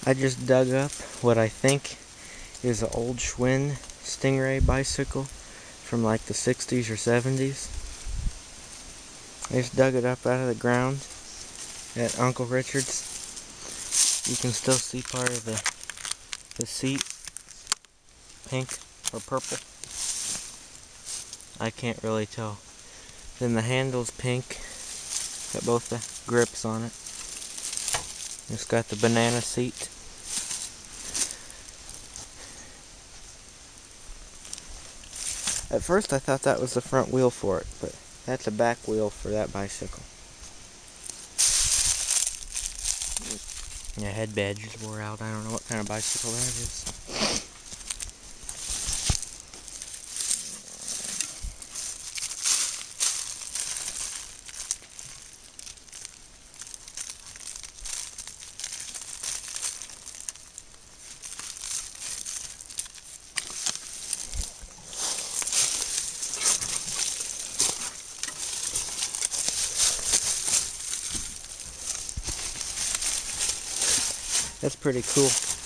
I just dug up what I think is an old Schwinn Stingray bicycle from like the 60s or 70s. I just dug it up out of the ground at Uncle Richard's. You can still see part of the seat, pink or purple. I can't really tell. Then the handle's pink, got both the grips on it. It's got the banana seat. At first I thought that was the front wheel for it, but that's a back wheel for that bicycle. Yeah, head badges wore out. I don't know what kind of bicycle that is. That's pretty cool.